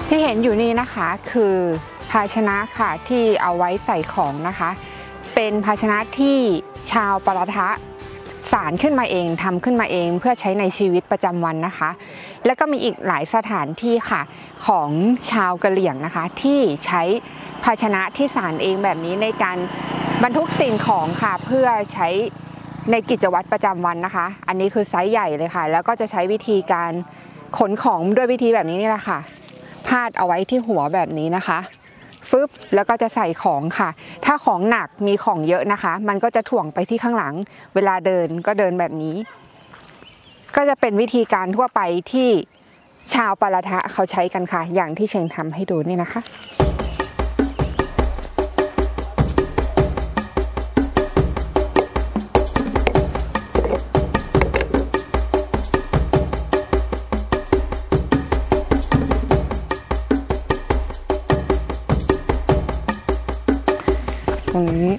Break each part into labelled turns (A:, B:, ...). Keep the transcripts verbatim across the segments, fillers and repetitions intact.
A: ที่เห็นอยู่นี่นะคะคือภาชนะค่ะที่เอาไว้ใส่ของนะคะเป็นภาชนะที่ชาวปารทะสารขึ้นมาเองทำขึ้นมาเองเพื่อใช้ในชีวิตประจำวันนะคะแล้วก็มีอีกหลายสถานที่ค่ะของชาวกะเหรี่ยงนะคะที่ใช้ภาชนะที่สารเองแบบนี้ในการบรรทุกสิ่งของค่ะเพื่อใช้ในกิจวัตรประจำวันนะคะอันนี้คือไซส์ใหญ่เลยค่ะแล้วก็จะใช้วิธีการขนของด้วยวิธีแบบนี้นี่แหละค่ะพาดเอาไว้ที่หัวแบบนี้นะคะฟึบแล้วก็จะใส่ของค่ะถ้าของหนักมีของเยอะนะคะมันก็จะถ่วงไปที่ข้างหลังเวลาเดินก็เดินแบบนี้ก็จะเป็นวิธีการทั่วไปที่ชาวปารทะเขาใช้กันค่ะอย่างที่เชงทำให้ดูนี่นะคะตรงนี้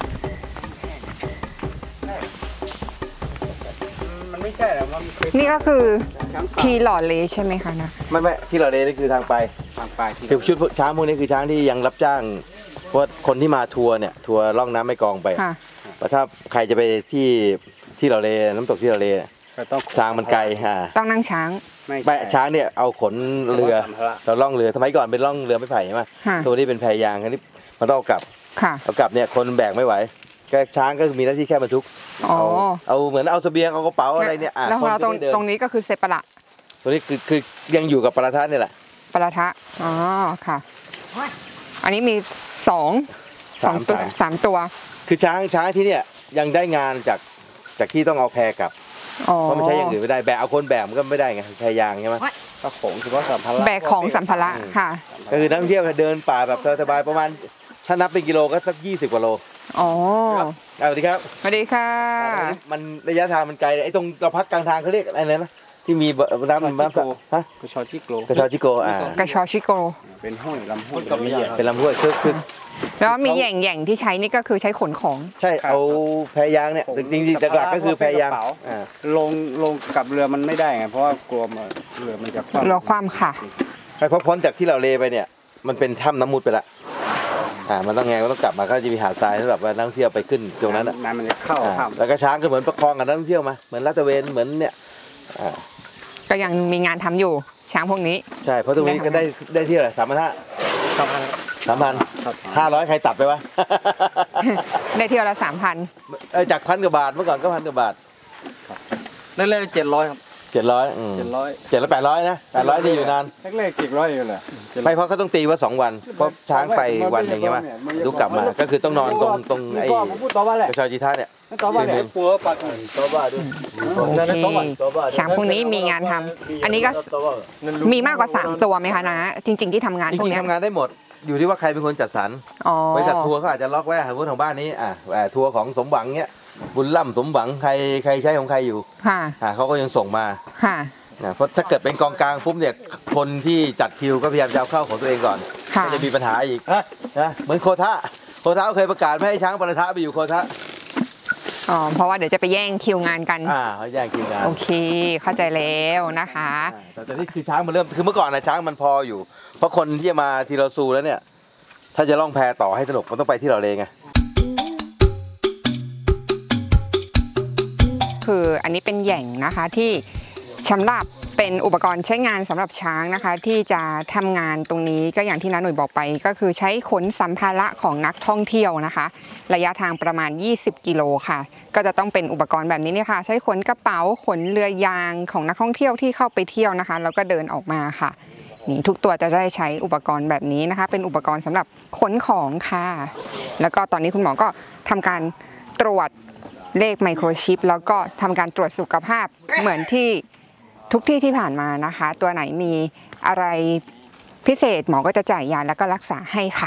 B: มันไม่ใช่หรอกมัน
A: นี่ก็คือทีหล่อเลใช่ไหมคะนะ
C: ไม่ไม่ที่หล่อเลนี่คือทางไป
B: ทางไป
C: คือชุดช้างพวกนี้คือช้างที่ยังรับจ้างเพราะคนที่มาทัวร์เนี่ยทัวร์ล่องน้ำไม่กองไปแต่ถ้าใครจะไปที่ที่หล่อเลน้ำตกที่หล่อเลทางมันไกลค่ะ
A: ต้องนั่งช้าง
C: ไม่ช้างเนี่ยเอาขนเรือเราล่องเรือสมัยก่อนเป็นล่องเรือไม่ไผ่ใช่ไหมตัวนี้เป็นแพยางอันนี้มันต้องกลับเอากลับเนี่ยคนแบกไม่ไหวแค่ช้างก็มีหน้าที่แค่บรรทุกเอาเอาเหมือนเอาเสบียงเอากระเป๋าอะไรเนี่ย
A: แล้วเราตรงตรงนี้ก็คือเซปะละ
C: ตัวนี้คือคือยังอยู่กับปารทะนี่แหละ
A: ปารทะอ๋อค่ะอันนี้มีสองสองตัวสามตัว
C: คือช้างช้างที่เนี่ยยังได้งานจากจากที่ต้องเอาแพกลับเพราะมันใช้อย่างอื่นไม่ได้แบกเอาคนแบกมันก็ไม่ได้ไงแพยางใช่ไหม
B: ก็ของเฉพาะสัมภาระ
A: แบกของสัมภาระค่ะ
C: ก็คือนักท่องเที่ยวเดินป่าแบบสบายๆประมาณถ้านับเป็นกิโลก็สักยี่สิบกว่าโล
A: อ๋อ
C: สวัสดีครับ
A: สวัสดีค่ะ
C: มันระยะทางมันไกลไอ้ตรงเราพักกลางทางเขาเรียกอะไรนะที่มีน้ำน้ำฮะ
B: กระชอชิโก
C: กระชอชิโกอ่
A: ากระชอชิโก
B: เป็นห้วยลำห้วย
C: เป็นลำห้วยคือคือ
A: แล้วมีแหย่งแหย่งที่ใช้นี่ก็คือใช้ขนของ
C: ใช่เอาแพยางเนี่ยจริงๆหลักก็คือแพยาง
B: ลงลงกับเรือมันไม่ได้ไงเพราะว่ากลัวเรือมันจะคว่ำ
A: เรือคว่ำค่ะ
C: ไปพอพ้นจากที่เราเลไปเนี่ยมันเป็นถ้ำน้ำมุดไปละอ่ามันต้องไงก็ต้องกลับมาก็จะมีหาดทรายสำหรับว่านักท่องเที่ยวไปขึ้นตรงนั้นอ่ะ
B: น้ำมันจะเข้าถ้ำ
C: แล้วก็ช้างก็เหมือนประคองกับนักท่องเที่ยวมาเหมือนลาดตระเวนเหมือนเนี่ย
A: ก็ยังมีงานทำอยู่ช้างพวกนี้
C: ใช่เพราะตรงนี้ก็ได้ได้ที่อะไรสามพันห้าสามพันสามพันห้าร้อยใครตัดไปวะ
A: ได้เที่ยวละสามพัน
C: เออจากพันกว่าบาทเมื่อก่อนก็พันกว่าบาท
B: นั่นเลยเจ็ดร้อยครับ
C: เจ็ดร้อยเจ็ดร้อยเจ็ดร้อยแปดร้อยนะแปดร้อยดีอยู่นาน
B: แรกๆเจ็ดร้อยอยู่เลย
C: ไม่เพราะเขาต้องตีว่าสองวันเพราะช้างไปวันอย่างเงี้ยมั้ยดูกลับมาก็คือต้องนอนตรงตรงไอ้กระชอจิท่าเนี่ย
A: โอเคช้างพวกนี้มีงานทำอันนี้ก็มีมากกว่าสามตัวไหมคะนะจริงๆที่ทำงาน
C: พวกนี้ทำงานได้หมดอยู่ที่ว่าใครเป็นคนจัดสรรบริษัททัวร์เขาอาจจะล็อกไว้หาผู้ของบ้านนี้อ่าทัวร์ของสมหวังเนี้ยบุญล่ำสมหวังใครใครใช้ของใครอยู่ค่ะเขาก็ยังส่งมาค่ะเพราะถ้าเกิดเป็นกองกลางปุ๊บเนี่ยคนที่จัดคิวก็พยายามจะเอาเข้าของตัวเองก่อนก็จะมีปัญหาอีกนะเหมือนโคทะโคทะเคยประกาศไม่ให้ช้างปารทะไปอยู่โคทะ
A: อ๋อเพราะว่าเดี๋ยวจะไปแย่งคิวงานกัน
C: อ่าเขาแย่งคิวงาน
A: โอเคเข้าใจแล้วนะคะ
C: แต่นี่คือช้างมันเริ่มคือเมื่อก่อนนะช้างมันพออยู่เพราะคนที่จะมาทีเราซูแล้วเนี่ยถ้าจะล่องแพต่อให้สนุกมันต้องไปที่เราเลยไง
A: คืออันนี้เป็นแหย่งนะคะที่สำหรับเป็นอุปกรณ์ใช้งานสำหรับช้างนะคะที่จะทำงานตรงนี้ก็อย่างที่น้าหนุ่ยบอกไปก็คือใช้ขนสัมภาระของนักท่องเที่ยวนะคะระยะทางประมาณยี่สิบกิโลค่ะก็จะต้องเป็นอุปกรณ์แบบนี้เนี่ยค่ะใช้ขนกระเป๋าขนเรือยางของนักท่องเที่ยวที่เข้าไปเที่ยวนะคะแล้วก็เดินออกมาค่ะนี่ทุกตัวจะได้ใช้อุปกรณ์แบบนี้นะคะเป็นอุปกรณ์สำหรับขนของค่ะแล้วก็ตอนนี้คุณหมอก็ทำการตรวจเลขไมโครชิปแล้วก็ทำการตรวจสุขภาพเหมือนที่ทุกที่ที่ผ่านมานะคะตัวไหนมีอะไรพิเศษหมอก็จะจ่ายยาแล้วก็รักษาให้ค่ะ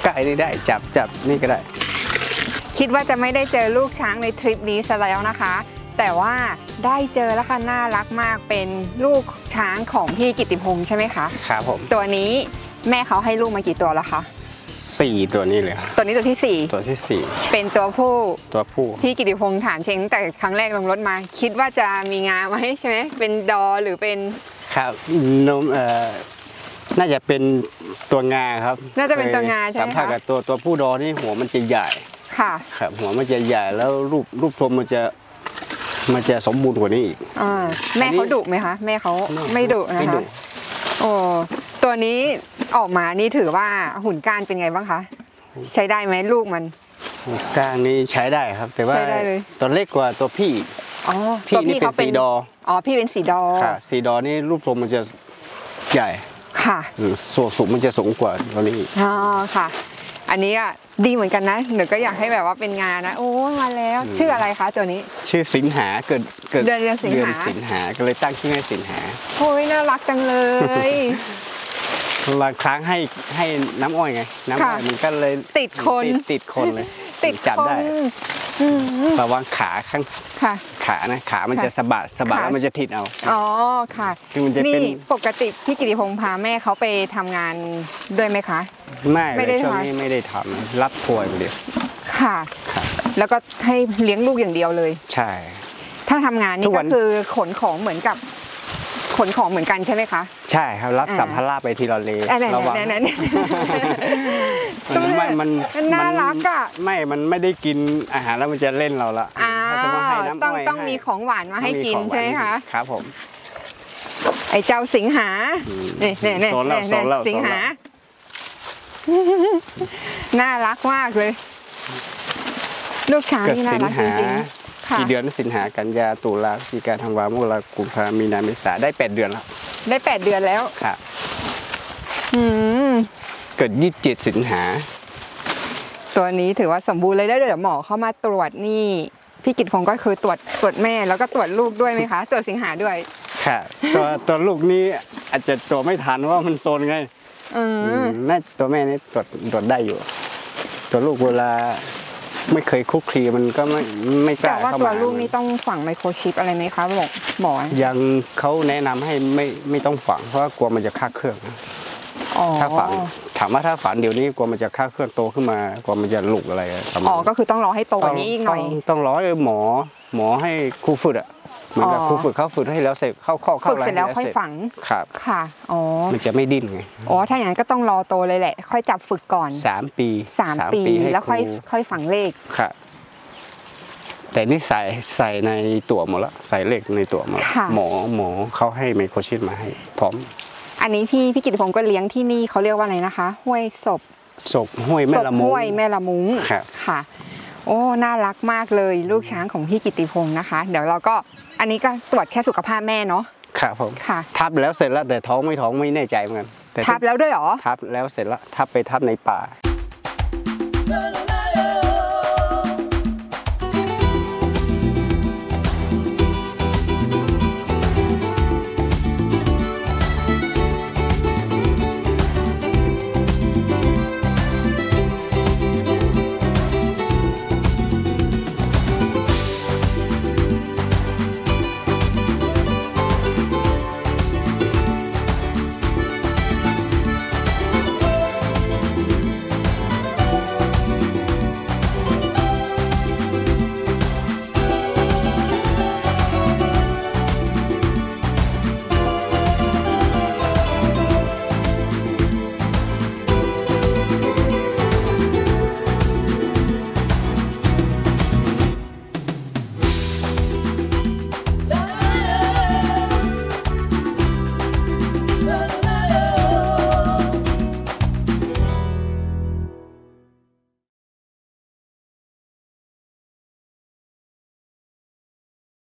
B: ใกล้นี่ได้จับจับนี่ก็ได้
A: คิดว่าจะไม่ได้เจอลูกช้างในทริปนี้ซะแล้วนะคะ แต่ว่าได้เจอแล้วค่ะน่ารักมากเป็นลูกช้างของพี่กิตติพงษ์ใช่ไหมคะ
B: ครับผม
A: ตัวนี้แม่เขาให้ลูกมากี่ตัวแล้วคะ
B: สี่ตัวนี้เลย
A: ตัวนี้ตัวที่สี่
B: ตัวที่สี่
A: เป็นตัวผู้
B: ตัวผู้
A: พี่กิตติพงษ์ถามเชงตั้งแต่ครั้งแรกลงรถมาคิดว่าจะมีงาไหมใช่ไหมเป็นดอหรือเป็น
B: ครับนมเอ่อน่าจะเป็นตัวงาครับ
A: น่าจะเป็นตัวงาใช่ไหมคะสัมผัส
B: กับตัวตัวผู้ดอนี่หัวมันจะใหญ่
A: ค่ะ
B: ครับหัวมันจะใหญ่แล้วรูปรูปทรงมันจะมันจะสมบูรณ์กว่านี้อีก
A: อ่าแม่เขาดุไหมคะแม่เขาไม่ดุนะคะโอ้ตัวนี้ออกมานี่ถือว่าหุ่นก้านเป็นไงบ้างคะใช้ได้ไหมลูกมัน
B: หุ่นก้านนี่ใช้ได้ครับแต่ว่าตัวเล็กกว่าตัวพี่
A: อ๋อ
B: พี่นี่เป็นสีดอ
A: อ๋อพี่เป็นสีดอ
B: ค่ะสีดอนี่รูปทรงมันจะใหญ่
A: ค่ะ
B: ส่วนสูงมันจะสูงกว่าตัวนี้
A: อ๋อค่ะอันนี้อ่ะดีเหมือนกันนะหนูก็อยากให้แบบว่าเป็นงานนะโอ้มาแล้วชื่ออะไรคะตัวนี้
B: ชื่อสิงหาเกิดเกิด
A: เดือนเดือนสิงหา
B: สิงหาก็เลยตั้งชื่อให้สิงหา
A: โอ้ยน่ารักจังเลย
B: บางครั้งให้ให้น้ำอ้อยไงน้ำอ้อยมันก็เลย
A: ติดคน
B: ติดคนเลย
A: ติด
B: จับได้ระวังขาข้างขานะขามันจะสะบัดสะบัดแล้วมันจะทิ่เอา
A: อ๋อค่ะนี่ปกติพี่กิติพงษ์พาแม่เขาไปทำงานด้วยไหมคะ
B: ไม่ไม่ได้ช่วงนี้ไม่ได้ทำรับทัวร์อย่างเดียว
A: ค่ะแล้วก็ให้เลี้ยงลูกอย่างเดียวเลย
B: ใช่
A: ถ้าทำงานนี่ก็คือขนของเหมือนกับขนของเหมือนกันใช่ไหมคะ
B: ใช่ครับรับสัมภาระไปทีละเลระวังมันมัน
A: น่ารักอ่ะ
B: ไม่มันไม่ได้กินอาหารแล้วมันจะเล่นเราละ
A: ต้องต้องมีของหวานมาให้กินใช่ไหมคะ
B: ครับผม
A: ไอ้เจ้าสิงหาเนี่ยเนี่ยเนี่ยสิงหาน่ารักมากเลยลูกช้างนี่น่ารักจริงๆ
B: กี่เดือนสิงหากันยาตุลาพฤศจิกาธันวาคมมกราคมกุมภาพันธ์มีนาเมษาได้แปดเดือนแล้ว
A: ได้แปดเดือนแล้ว
B: ครับเกิดยี่สิบเจ็ดสิงหา
A: ตัวนี้ถือว่าสมบูรณ์เลยได้เดี๋ยวหมอเข้ามาตรวจนี่พี่กิตพงษ์ก็คือตรวจตรวจแม่แล้วก็ตรวจลูกด้วยไหมคะตรวจสิงหาด้วย
B: ค่ะตัวตัวลูกนี้อาจจะตัวไม่ทันว่ามันโซนไงน่าตัวแม่นี่ตรวจตรวจได้อยู่ตัวลูกเวลาไม่เคยคุกคลีมันก็ไม่ไม่กล้าเข้ามา
A: แต่ว่าตัวลูกนี่ต้องฝังไมโครชิปอะไรไหมคะบอกหมอ
B: ยังเขาแนะนำให้ไม่ไม่ต้องฝังเพราะว่ากลัวมันจะฆ่าเครื่องถ้าฝังถามว่าถ้าฝังเดี๋ยวนี้กลัวมันจะฆ่าเครื่องโตขึ้นมากลัวมันจะหลุดอะไร
A: อ๋อก็คือต้องรอให้โตกว่านี้อีกหน่อย
B: ต้องรอให้หมอหมอให้ครูฝึกอ่ะเหมือนกับครูฝึกเขาฝึกให้แล้วเสร็จเข้าข้อเข้าอะไร
A: ฝึกเสร็จแล้วค่อยฝัง
B: ครับ
A: ค่ะอ๋อ
B: มันจะไม่ดิ้นไง
A: อ๋อถ้าอย่างนั้นก็ต้องรอโตเลยแหละค่อยจับฝึกก่อน
B: สามปี
A: สามปีแล้วค่อยค่อยฝังเลข
B: ครับแต่นี่ใส่ใส่ในตัวหมดแล้วใส่เลขในตัวหมดหมอหมอเขาให้ไมโครชิปมาให้พร้อม
A: อันนี้พี่พี่กิตติพงษ์ก็เลี้ยงที่นี่เขาเรียกว่าอะไรนะคะห้วยศพ
B: ศพห้วยแม่ละมุง
A: ห้วยแม่ละมุง
B: ครับ
A: ค่ะโอ้น่ารักมากเลยลูกช้างของพี่กิตติพงษ์นะคะเดี๋ยวเราก็อันนี้ก็ตรวจแค่สุขภาพแม่เนาะ
B: ครับผม
A: ค่ะ
B: ทับแล้วเสร็จแล้วแต่ท้องไม่ท้องไม่แน่ใจเหมือนกัน
A: ทับแล้วด้วยหรอ
B: ทับแล้วเสร็จแล้วทับไปทับในป่า